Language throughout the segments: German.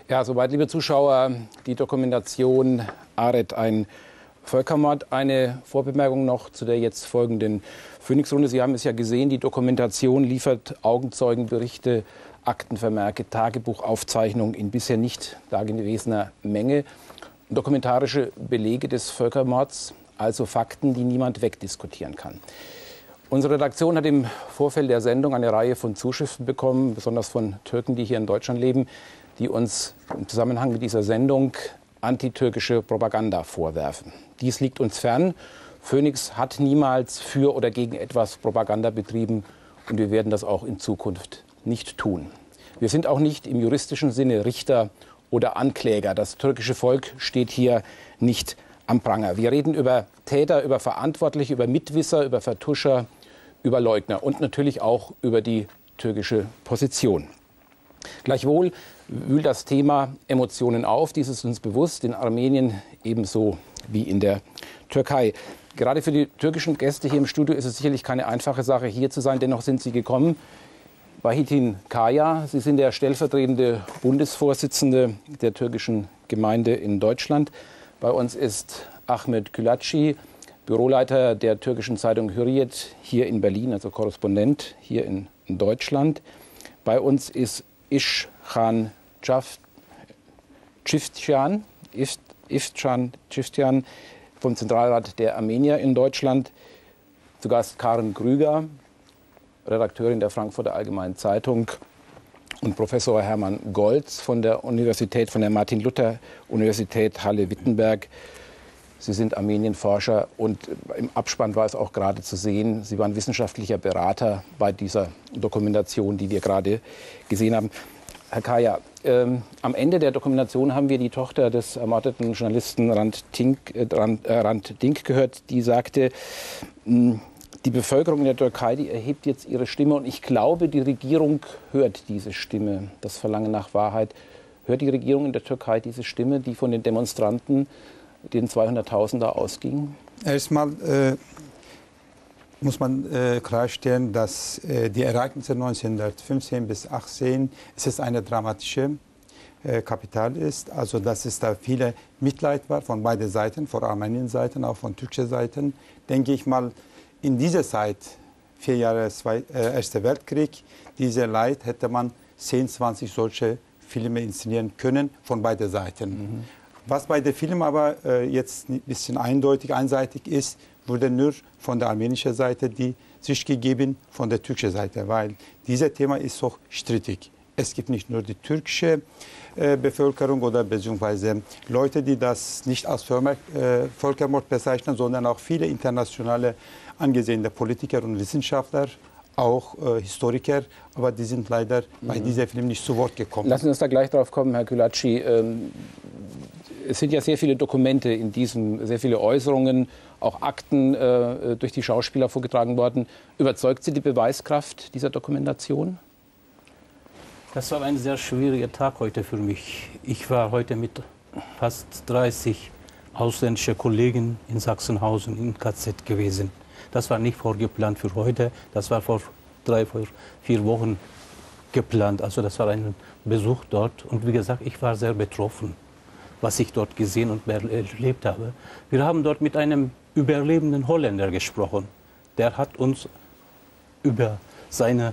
Ja, soweit, liebe Zuschauer, die Dokumentation Aret, ein Völkermord. Eine Vorbemerkung noch zu der jetzt folgenden Phoenix-Runde. Sie haben es ja gesehen, die Dokumentation liefert Augenzeugenberichte, Aktenvermerke, Tagebuchaufzeichnungen in bisher nicht dagewesener Menge. Dokumentarische Belege des Völkermords, also Fakten, die niemand wegdiskutieren kann. Unsere Redaktion hat im Vorfeld der Sendung eine Reihe von Zuschriften bekommen, besonders von Türken, die hier in Deutschland leben, die uns im Zusammenhang mit dieser Sendung antitürkische Propaganda vorwerfen. Dies liegt uns fern. Phoenix hat niemals für oder gegen etwas Propaganda betrieben und wir werden das auch in Zukunft nicht tun. Wir sind auch nicht im juristischen Sinne Richter oder Ankläger. Das türkische Volk steht hier nicht am Pranger. Wir reden über Täter, über Verantwortliche, über Mitwisser, über Vertuscher, über Leugner und natürlich auch über die türkische Position. Gleichwohl wühlt das Thema Emotionen auf. Dies ist uns bewusst, in Armenien ebenso wie in der Türkei. Gerade für die türkischen Gäste hier im Studio ist es sicherlich keine einfache Sache, hier zu sein. Dennoch sind sie gekommen. Vahitin Kaya, Sie sind der stellvertretende Bundesvorsitzende der türkischen Gemeinde in Deutschland. Bei uns ist Ahmet Külaci, Büroleiter der türkischen Zeitung Hürriyet hier in Berlin, also Korrespondent hier in Deutschland. Bei uns ist Işcan Çiftçian vom Zentralrat der Armenier in Deutschland. Zu Gast Karen Krüger, Redakteurin der Frankfurter Allgemeinen Zeitung, und Professor Hermann Goltz von der Martin-Luther-Universität Halle-Wittenberg. Sie sind Armenienforscher und im Abspann war es auch gerade zu sehen, Sie waren wissenschaftlicher Berater bei dieser Dokumentation, die wir gerade gesehen haben. Herr Kaya, am Ende der Dokumentation haben wir die Tochter des ermordeten Journalisten Hrant Dink gehört, die sagte, die Bevölkerung in der Türkei, die erhebt jetzt ihre Stimme und ich glaube, die Regierung hört diese Stimme, das Verlangen nach Wahrheit. Hört die Regierung in der Türkei diese Stimme, die von den Demonstranten, den 200.000er ausging? Erstmal muss man klarstellen, dass die Ereignisse 1915 bis 18 es eine dramatische Kapital ist. Also dass es da viele Mitleid war von beiden Seiten, von armenischen Seiten, auch von türkischen Seiten. Denke ich mal, in dieser Zeit, 4 Jahre Erster Weltkrieg, diese Leid hätte man 10, 20 solche Filme inszenieren können von beiden Seiten. Mhm. Was bei den Filmen aber jetzt ein bisschen einseitig ist, wurde nur von der armenischen Seite die Sicht gegeben, von der türkischen Seite, weil dieses Thema ist so strittig. Es gibt nicht nur die türkische Bevölkerung oder beziehungsweise Leute, die das nicht als Völkermord bezeichnen, sondern auch viele internationale angesehene Politiker und Wissenschaftler, auch Historiker, aber die sind leider bei diesem Film nicht zu Wort gekommen. Lassen Sie uns da gleich drauf kommen, Herr Külaci. Es sind ja sehr viele Dokumente in diesem, sehr viele Äußerungen, auch Akten durch die Schauspieler vorgetragen worden. Überzeugt Sie die Beweiskraft dieser Dokumentation? Das war ein sehr schwieriger Tag heute für mich. Ich war heute mit fast 30 ausländischen Kollegen in Sachsenhausen im KZ gewesen. Das war nicht vorgeplant für heute, das war vor 3, 4 Wochen geplant. Also das war ein Besuch dort und wie gesagt, ich war sehr betroffen, was ich dort gesehen und erlebt habe. Wir haben dort mit einem überlebenden Holländer gesprochen. Der hat uns über seine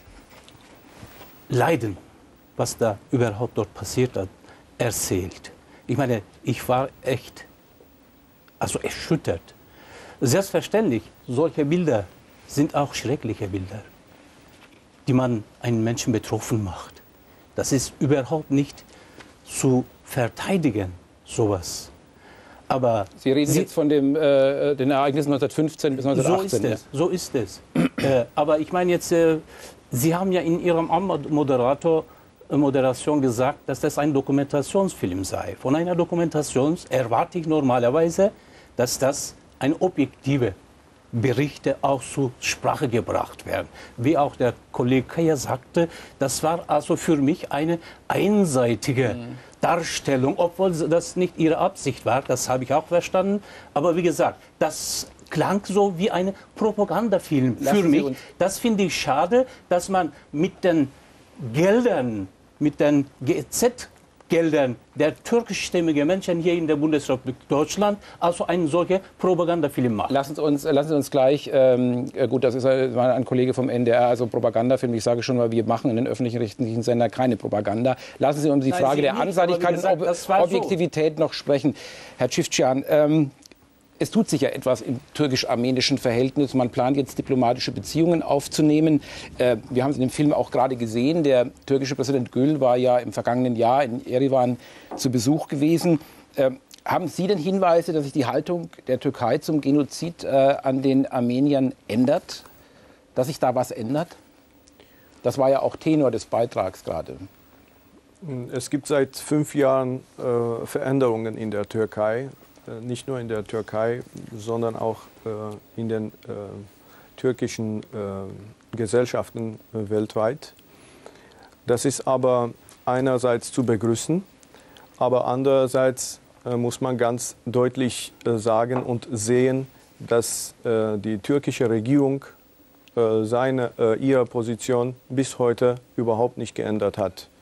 Leiden, was da überhaupt dort passiert hat, erzählt. Ich meine, ich war echt erschüttert. Selbstverständlich, solche Bilder sind auch schreckliche Bilder, die man einen Menschen betroffen macht. Das ist überhaupt nicht zu verteidigen, sowas. Aber Sie reden jetzt von den Ereignissen 1915 bis 1918. So ist es. Aber ich meine jetzt, Sie haben ja in Ihrem Moderation gesagt, dass das ein Dokumentationsfilm sei. Von einer Dokumentation erwarte ich normalerweise, dass das ein objektive Berichte auch zur Sprache gebracht werden. Wie auch der Kollege Kaya sagte, das war also für mich eine einseitige Darstellung, obwohl das nicht ihre Absicht war, das habe ich auch verstanden. Aber wie gesagt, das klang so wie ein Propagandafilm für mich. Das finde ich schade, dass man mit den Geldern, mit den GEZ Geldern der türkischstämmigen Menschen hier in der Bundesrepublik Deutschland also einen solchen Propagandafilm machen. Lassen Sie uns gleich, gut, das war ein Kollege vom NDR, also Propagandafilm, ich sage schon mal, wir machen in den öffentlich-rechtlichen Sender keine Propaganda. Lassen Sie uns die Frage der Anseitigkeit und Objektivität noch sprechen. Herr Cifcyan, es tut sich ja etwas im türkisch-armenischen Verhältnis. Man plant jetzt diplomatische Beziehungen aufzunehmen. Wir haben es in dem Film auch gerade gesehen. Der türkische Präsident Gül war ja im vergangenen Jahr in Erivan zu Besuch gewesen. Haben Sie denn Hinweise, dass sich die Haltung der Türkei zum Genozid an den Armeniern ändert? Dass sich da was ändert? Das war ja auch Tenor des Beitrags gerade. Es gibt seit 5 Jahren Veränderungen in der Türkei. Nicht nur in der Türkei, sondern auch in den türkischen Gesellschaften weltweit. Das ist aber einerseits zu begrüßen, aber andererseits muss man ganz deutlich sagen und sehen, dass die türkische Regierung ihre Position bis heute überhaupt nicht geändert hat.